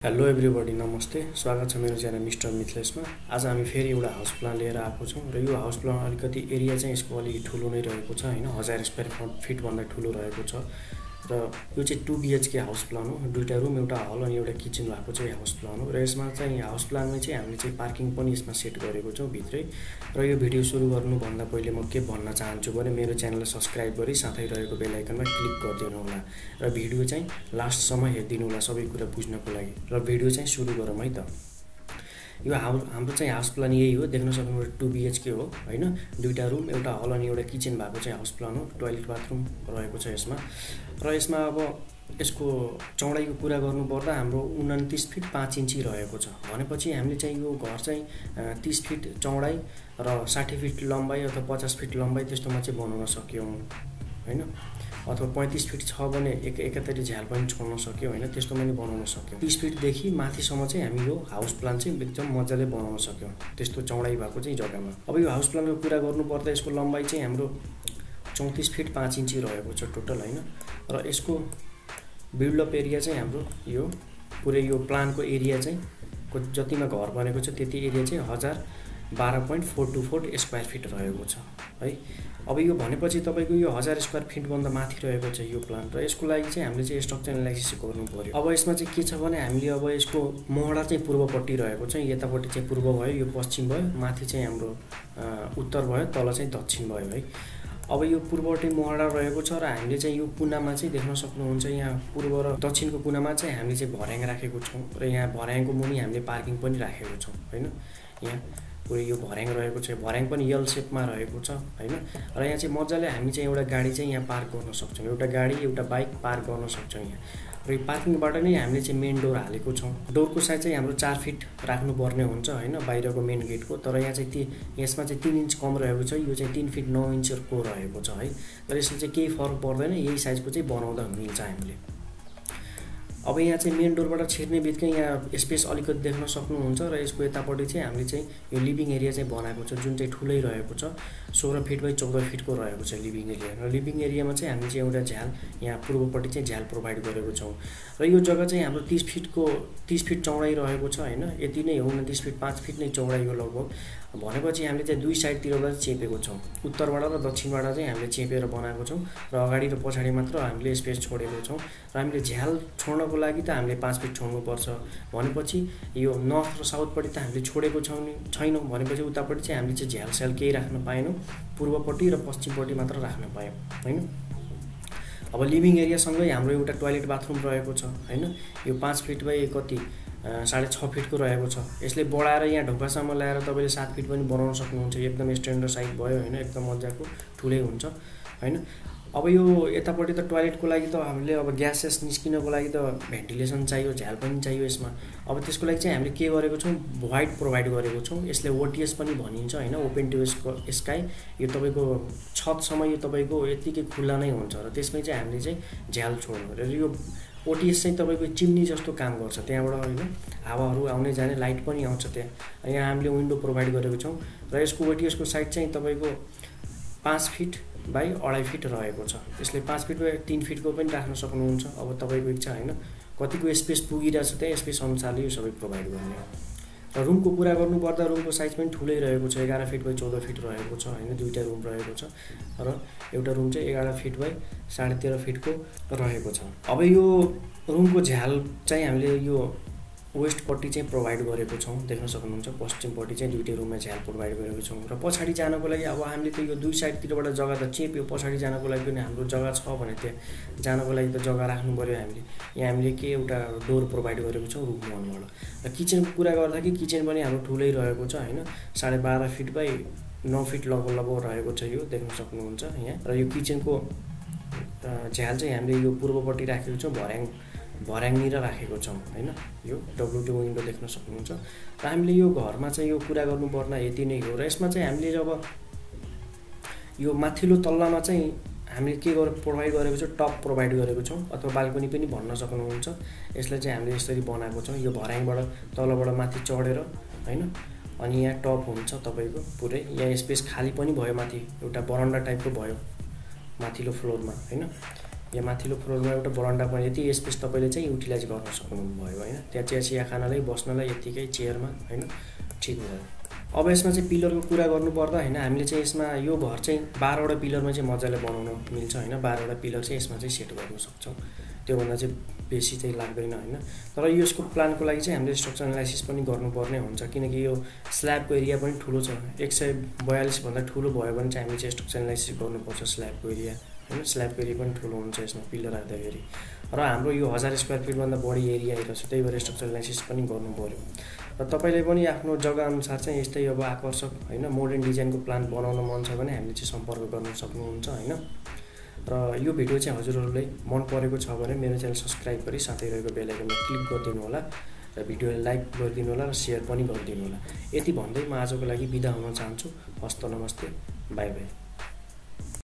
Hello everybody, नमस्ते। स्वागत छ मेरो च्यानल मिस्टर मिथलेसमा। आज हामी फेरि एउटा हाउस प्लान लिएर आएको छौँ र यो हाउस प्लान अलिकति एरिया चाहिँ यसको अलिकति ठुलो नै रहेको छ हैन। 1000 स्क्वायर फिट भन्दा ठुलो रहेको छ र यो चाहिँ 2 BHK हाउस प्लान हो। दुईटा रुम, एउटा हल अनि एउटा किचन भएको चाहिँ हाउस प्लान हो र यसमा चाहिँ हाउस प्लानमै चाहिँ हामीले चाहिँ पार्किङ पनि यसमा सेट गरेको छौँ भित्रै। र यो भिडियो सुरु गर्नुभन्दा पहिले म के भन्न चाहन्छु भने मेरो च्यानललाई सब्स्क्राइब गरी साथै रहेको बेल आइकनमा क्लिक गरिदिनु होला र भिडियो चाहिँ लास्टसम्म हेरिदिनु होला सबै कुरा बुझ्नको लागि। र भिडियो चाहिँ सुरु गरौँ है त। यो हाम्रो चाहिँ हाउस प्लान यही हो, देख्न सक्नुहुन्छ 2 BHK हो हैन। दुईटा रुम, एउटा हल अनि एउटा किचन भएको चाहिँ हाउस प्लान हो। टोयलेट बाथरुम रहेको छ यसमा। र यसमा अब यसको चौडाइको कुरा गर्नुपर्दा हाम्रो 29 फिट 5 इन्ची रहेको छ। भनेपछि हामीले चाहिँ यो घर चाहिँ 30 फिट चौडाइ र 60 फिट लम्बाइ अथवा 50 फिट लम्बाइ त्यस्तोमा चाहिँ बनाउन सक्यौँ हैन। अथवा 35 फिट छ भने एकातरी झ्याल पनि छोड्न सक्यो हैन, त्यस्तोमा नि बनाउन सक्यौँ। 30 फिटदेखि माथिसम्म चाहिँ हामी यो हाउस प्लान चाहिँ एकदम मजाले बनाउन सक्यौँ त्यस्तो चौडाइ भएको चाहिँ जग्गामा। अब यो हाउस प्लानको कुरा गर्नुपर्दा यसको लम्बाइ चाहिँ हाम्रो 34 फिट 5 इन्ची रहेको छ टोटल हैन। र यसको बिल्डअप एरिया चाहिँ हाम्रो यो पुरै यो प्लानको एरिया चाहिँ जतिमा घर बनेको छ त्यति एरिया चाहिँ 1012.424 स्क्वायर फिट रहेको छ है। अब यो भनेपछि तपाईको यो 1000 स्क्वायर फिट भन्दा माथि रहेको छ यो प्लान र यसको लागि चाहिँ हामीले चाहिँ स्ट्रक्चर एनालाइसिस गर्नु पर्यो। अब यसमा चाहिँ के छ भने हामीले अब यसको मोहडा चाहिँ पूर्वपट्टि रहेको छ। यतापट्टि चाहिँ पूर्व भयो, यो पश्चिम भयो, माथि चाहिँ हाम्रो उत्तर भयो, तल चाहिँ दक्षिण भयो है। अब यो पूर्वपट्टि मोहडा रहेको छ र हामीले चाहिँ यो कुनामा चाहिँ देख्न सक्नुहुन्छ यहाँ पूर्व र दक्षिणको कुनामा चाहिँ हामीले चाहिँ भर्याङ राखेको छौँ र यहाँ भर्याङको मुनि हामीले पार्किङ पनि राखेको छौँ हैन। यहाँ पुरै यो भर्याङ रहेको छ, भर्याङ पनि यल सेपमा रहेको छ हैन। र यहाँ चाहिँ मजाले हामी चाहिँ एउटा गाडी चाहिँ यहाँ पार्क गर्न सक्छौँ, एउटा गाडी एउटा बाइक पार्क गर्न सक्छौँ यहाँ। र यो पार्किङबाट नै हामीले चाहिँ मेन डोर हालेको छौँ। डोरको साइज चाहिँ हाम्रो 4 फिट राख्नुपर्ने हुन्छ हैन बाहिरको मेन गेटको। तर यहाँ चाहिँ यसमा चाहिँ 3 इन्च कम रहेको छ, यो चाहिँ 3 फिट 9 इन्चको रहेको छ है। तर यसले चाहिँ केही फरक पर्दैन, यही साइजको चाहिँ बनाउँदा मिल्छ हामीले। अब यहाँ चाहिँ मेन डोरबाट छिर्ने बित्तिकै यहाँ स्पेस अलिकति देख्न सक्नुहुन्छ र यसको यतापट्टि चाहिँ हामीले चाहिँ यो लिभिङ एरिया चाहिँ बनाएको छ जुन चाहिँ ठुलै रहेको छ। 16 फिट बाइ 14 फिटको रहेको छ लिभिङ एरिया। र लिभिङ एरियामा चाहिँ हामीले चाहिँ एउटा झ्याल यहाँ पूर्वपट्टि चाहिँ झ्याल प्रोभाइड गरेको छौँ। र यो जग्गा चाहिँ हाम्रो 30 फिट चौडाइ रहेको छ हैन। यति नै हो, 29 फिट 5 फिट नै चौडाइ हो लगभग। भनेपछि हामीले चाहिँ दुई साइडतिरबाट चेपेको छौँ, उत्तरबाट र दक्षिणबाट चाहिँ हामीले चेपेर बनाएको छौँ र अगाडि र पछाडि मात्र हामीले स्पेस छोडेको छौँ। र हामीले झ्याल छोड्नको लागि त हामीले 5 फिट छोड्नुपर्छ। भनेपछि यो नर्थ र साउथपट्टि त हामीले छोडेको छैनौँ, भनेपछि उतापट्टि चाहिँ हामीले चाहिँ झ्याल स्याल केही राख्न पाएनौँ, पूर्वपट्टि र पश्चिमपट्टि मात्र राख्न पायौँ हैन। अब लिभिङ एरियासँगै हाम्रो एउटा टोयलेट बाथरुम रहेको छ हैन। यो 5 फिट बाइ कति 6.5 फिटको रहेको छ। यसले बढाएर यहाँ ढोकासम्म ल्याएर तपाईँले 7 फिट पनि बनाउन सक्नुहुन्छ। एकदम स्ट्यान्डर्ड साइज भयो हैन, एकदम मजाको ठुलै हुन्छ हैन। अब यो यतापट्टि त टोयलेटको लागि त हामीले अब ग्यास निस्किनको लागि त भेन्टिलेसन चाहियो, झ्याल पनि चाहियो यसमा। अब त्यसको लागि चाहिँ हामीले के गरेको छौँ, भोइड प्रोभाइड गरेको छौँ। यसले OTS पनि भनिन्छ हैन, ओपन टु स्काई। यो तपाईँको छतसम्म यो तपाईँको यतिकै खुल्ला नै हुन्छ र त्यसमै चाहिँ हामीले चाहिँ झ्याल छोड्नु। र यो OTS चाहिँ तपाईँको चिम्नी जस्तो काम गर्छ, त्यहाँबाट हैन हावाहरू आउने जाने लाइट पनि आउँछ त्यहाँ। यहाँ हामीले विन्डो प्रोभाइड गरेको छौँ र यसको OTS को साइड चाहिँ तपाईँको 5 फिट बाइ 2.5 फिट रहेको छ। यसले 5 फिट बाइ 3 फिटको पनि राख्न सक्नुहुन्छ। अब तपाईँको इच्छा हैन, कतिको स्पेस पुगिरहेछ त्यही स्पेस अनुसारले यो सबै प्रोभाइड गर्ने हो। र रुमको कुरा गर्नुपर्दा रुमको साइज पनि ठुलै रहेको छ, 11 फिट बाइ 14 फिट रहेको छ हैन। दुईटा रुम रहेको छ र एउटा रुम चाहिँ 11 फिट बाइ 13.5 फिटको रहेको छ। अब यो रुमको झ्याल चाहिँ हामीले यो वेस्टपट्टि चाहिँ प्रोभाइड गरेको छौँ, देख्न सक्नुहुन्छ। पश्चिमपट्टि चाहिँ दुईटै रुममा झ्याल प्रोभाइड गरेको छौँ। र पछाडि जानको लागि अब हामीले त यो दुई साइडतिरबाट जग्गा त चेप्यो, पछाडि जानको लागि पनि हाम्रो जग्गा छ भने त्यहाँ जानको लागि त जग्गा राख्नु पर्यो हामीले। यहाँ हामीले के एउटा डोर प्रोभाइड गरेको छौँ रुम 1बाट। र किचनको कुरा गर्दाखेरि किचन पनि हाम्रो ठुलै रहेको छ हैन। 12.5 फिट बाइ 9 फिट लगभग रहेको छ यो, देख्न सक्नुहुन्छ यहाँ। र यो किचनको झ्याल चाहिँ हामीले यो पूर्वपट्टि राखेको छौँ, भर्याङनिर राखेको छौँ हैन। यो WT विन्डो देख्न सक्नुहुन्छ। र हामीले यो घरमा चाहिँ यो कुरा गर्नुपर्दा यति नै हो। र यसमा चाहिँ हामीले जब यो माथिल्लो तल्लामा चाहिँ हामीले के प्रोभाइड गरेको छ, टप प्रोभाइड गरेको छौँ अथवा बाल्कनी पनि भन्न सक्नुहुन्छ। यसलाई चाहिँ हामीले यसरी बनाएको छौँ, यो भर्याङबाट तलबाट माथि चढेर हैन। अनि यहाँ टप हुन्छ तपाईँको पुरै, यहाँ स्पेस खाली पनि भयो, माथि एउटा बरन्डा टाइपको भयो माथिल्लो फ्लोरमा हैन। यो माथिल्लो फ्लोरमा एउटा बरन्डा पनि यति स्पेस तपाईँले चाहिँ युटिलाइज गर्न सक्नुभयो होइन। त्यहाँ चिया खानलाई बस्नलाई यत्तिकै चेयरमा होइन ठिक भयो। अब यसमा चाहिँ पिलरको कुरा गर्नुपर्दा होइन हामीले चाहिँ यसमा यो घर चाहिँ 12वटा पिलरमा चाहिँ मजाले बनाउन मिल्छ होइन। 12वटा पिलर चाहिँ यसमा चाहिँ सेट गर्न सक्छौँ, त्योभन्दा चाहिँ बेसी चाहिँ लाग्दैन होइन। तर यसको प्लानको लागि चाहिँ हामीले स्ट्रक्चर एनालाइसिस पनि गर्नुपर्ने हुन्छ, किनकि यो स्ल्याबको एरिया पनि ठुलो छ। 142 भन्दा ठुलो भयो भने चाहिँ हामीले चाहिँ स्ट्रक्चर एनालाइसिस गर्नुपर्छ स्ल्याबको एरिया होइन। स्ल्याबको एरिया पनि ठुलो हुन्छ यसमा पिलर राख्दाखेरि, र हाम्रो यो 1000 स्क्वायर फिटभन्दा बढी एरिया आइरहेको छ, त्यही भएर स्ट्रक्चर एनालाइसिस पनि गर्नु पऱ्यो। र तपाईँले पनि आफ्नो जग्गा अनुसार चाहिँ यस्तै अब आकर्षक होइन मोडर्न डिजाइनको प्लान बनाउन मन छ भने हामीले चाहिँ सम्पर्क गर्न सक्नुहुन्छ होइन। र यो भिडियो चाहिँ हजुरहरूलाई मन परेको छ भने मेरो च्यानल सब्सक्राइब गरी साथै रहेको बेल आइकनमा क्लिक गरिदिनु होला र भिडियोलाई लाइक गरिदिनु होला र सेयर पनि गरिदिनु होला। यति भन्दै म आजको लागि बिदा हुन चाहन्छु। हस्त नमस्ते, बाई बाई।